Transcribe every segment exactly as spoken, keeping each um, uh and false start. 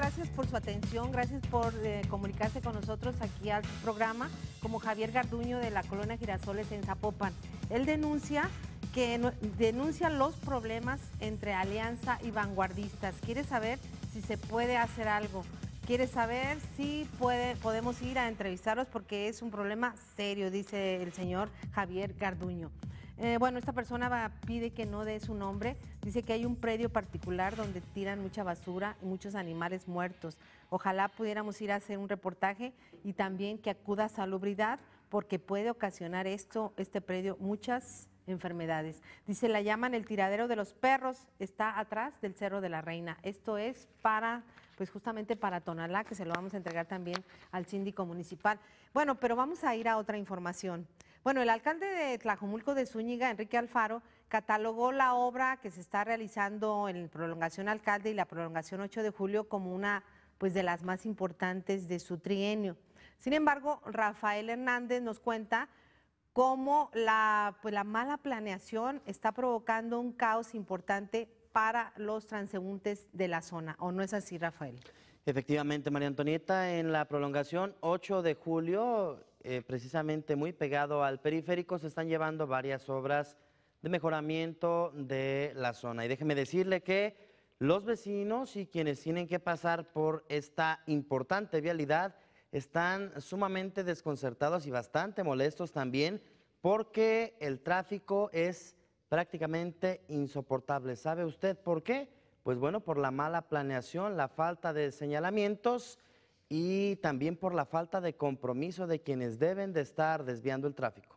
gracias por su atención, gracias por eh, comunicarse con nosotros aquí al programa, como Javier Garduño de la Colonia Girasoles en Zapopan. Él denuncia que no, denuncia los problemas entre Alianza y Vanguardistas. Quiere saber si se puede hacer algo. Quiere saber si puede, podemos ir a entrevistarlos porque es un problema serio, dice el señor Javier Garduño. Eh, bueno, esta persona va, pide que no dé su nombre, dice que hay un predio particular donde tiran mucha basura y muchos animales muertos. Ojalá pudiéramos ir a hacer un reportaje y también que acuda a Salubridad porque puede ocasionar esto, este predio, muchas enfermedades. Dice, la llaman el tiradero de los perros, está atrás del Cerro de la Reina. Esto es para, pues justamente para Tonalá, que se lo vamos a entregar también al síndico municipal. Bueno, pero vamos a ir a otra información. Bueno, el alcalde de Tlajomulco de Zúñiga, Enrique Alfaro, catalogó la obra que se está realizando en Prolongación Alcalde y la Prolongación ocho de julio como una pues, de las más importantes de su trienio. Sin embargo, Rafael Hernández nos cuenta cómo la, pues, la mala planeación está provocando un caos importante para los transeúntes de la zona. ¿O no es así, Rafael? Efectivamente, María Antonieta, en la Prolongación ocho de julio, eh, precisamente muy pegado al periférico, se están llevando varias obras de mejoramiento de la zona. Y déjeme decirle que los vecinos y quienes tienen que pasar por esta importante vialidad están sumamente desconcertados y bastante molestos también porque el tráfico es prácticamente insoportable. ¿Sabe usted por qué? Pues bueno, por la mala planeación, la falta de señalamientos y también por la falta de compromiso de quienes deben de estar desviando el tráfico.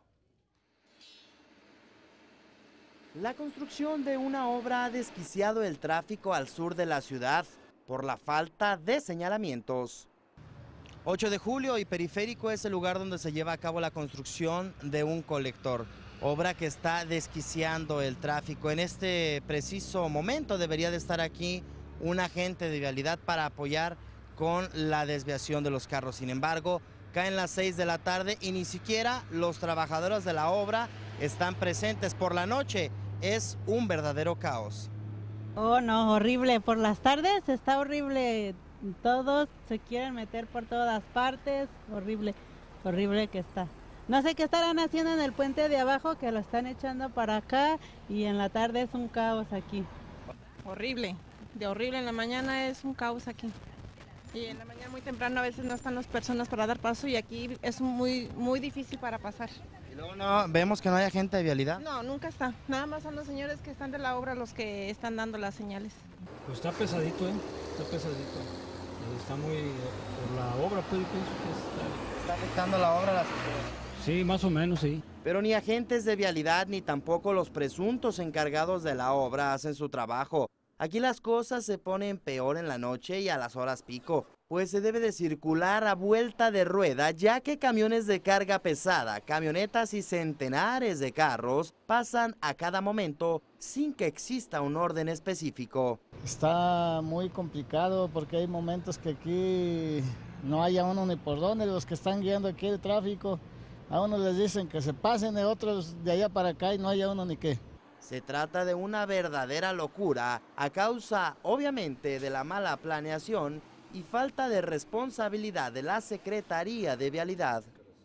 La construcción de una obra ha desquiciado el tráfico al sur de la ciudad por la falta de señalamientos. ocho de julio y Periférico es el lugar donde se lleva a cabo la construcción de un colector, obra que está desquiciando el tráfico. En este preciso momento debería de estar aquí un agente de vialidad para apoyar con la desviación de los carros. Sin embargo, caen las seis de la tarde y ni siquiera los trabajadores de la obra están presentes. Por la noche es un verdadero caos. Oh, no, horrible. Por las tardes está horrible. Todos se quieren meter por todas partes. Horrible, horrible que está. No sé qué estarán haciendo en el puente de abajo, que lo están echando para acá, y en la tarde es un caos aquí. Horrible, de horrible en la mañana es un caos aquí. Y en la mañana muy temprano a veces no están las personas para dar paso y aquí es muy, muy difícil para pasar. Y luego no, vemos que no hay agente de vialidad. No, nunca está. Nada más son los señores que están de la obra los que están dando las señales. Pues está pesadito, ¿eh? Está pesadito. Está muy... por la obra, pues yo pienso que está... ¿Está afectando la obra? Las... Sí, más o menos, sí. Pero ni agentes de vialidad ni tampoco los presuntos encargados de la obra hacen su trabajo. Aquí las cosas se ponen peor en la noche y a las horas pico, pues se debe de circular a vuelta de rueda, ya que camiones de carga pesada, camionetas y centenares de carros pasan a cada momento sin que exista un orden específico. Está muy complicado porque hay momentos que aquí no haya uno ni por dónde, los que están guiando aquí el tráfico, a unos les dicen que se pasen, de otros de allá para acá y no haya uno ni qué. Se trata de una verdadera locura, a causa, obviamente, de la mala planeación y falta de responsabilidad de la Secretaría de Vialidad.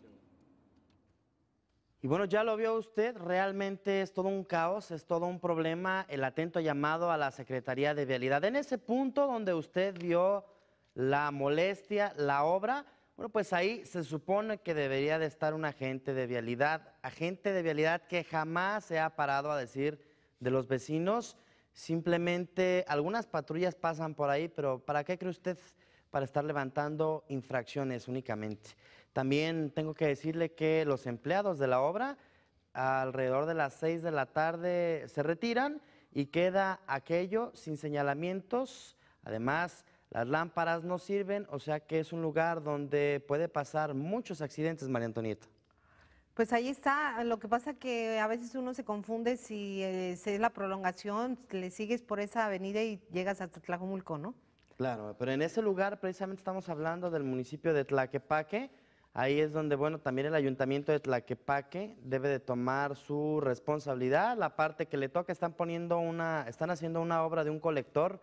Y bueno, ya lo vio usted, realmente es todo un caos, es todo un problema, el atento llamado a la Secretaría de Vialidad. En ese punto donde usted vio la molestia, la obra, bueno, pues ahí se supone que debería de estar un agente de vialidad, agente de vialidad que jamás se ha parado a decir de los vecinos, simplemente algunas patrullas pasan por ahí, pero ¿para qué cree usted? Para estar levantando infracciones únicamente. También tengo que decirle que los empleados de la obra alrededor de las seis de la tarde se retiran y queda aquello sin señalamientos, además las lámparas no sirven, o sea que es un lugar donde puede pasar muchos accidentes, María Antonieta. Pues ahí está, lo que pasa que a veces uno se confunde si eh, es la prolongación, le sigues por esa avenida y llegas hasta Tlajomulco, ¿no? Claro, pero en ese lugar precisamente estamos hablando del municipio de Tlaquepaque, ahí es donde, bueno, también el ayuntamiento de Tlaquepaque debe de tomar su responsabilidad, la parte que le toca, están poniendo una, están haciendo una obra de un colector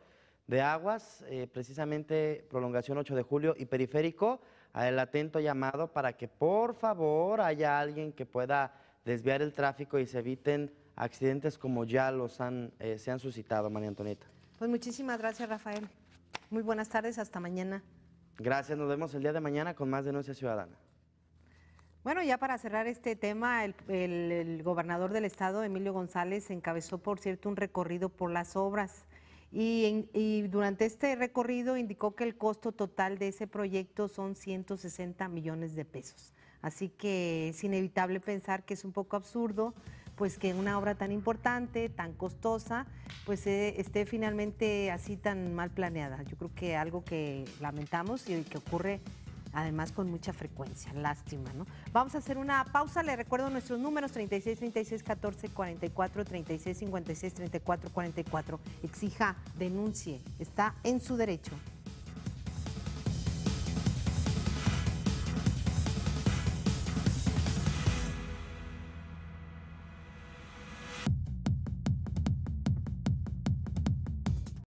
de Aguas, eh, precisamente prolongación ocho de julio y periférico, el atento llamado para que por favor haya alguien que pueda desviar el tráfico y se eviten accidentes como ya los han, eh, se han suscitado, María Antonieta. Pues muchísimas gracias, Rafael. Muy buenas tardes, hasta mañana. Gracias, nos vemos el día de mañana con más Denuncia Ciudadana. Bueno, ya para cerrar este tema, el, el, el gobernador del estado, Emilio González, encabezó, por cierto, un recorrido por las obras. Y, y durante este recorrido indicó que el costo total de ese proyecto son ciento sesenta millones de pesos. Así que es inevitable pensar que es un poco absurdo, pues que una obra tan importante, tan costosa, pues eh, esté finalmente así tan mal planeada. Yo creo que algo que lamentamos y que ocurre además con mucha frecuencia, lástima, ¿no? Vamos a hacer una pausa, le recuerdo nuestros números treinta y seis, treinta y seis, catorce, cuarenta y cuatro, treinta y seis, cincuenta y seis, treinta y cuatro, cuarenta y cuatro. Exija, denuncie, está en su derecho.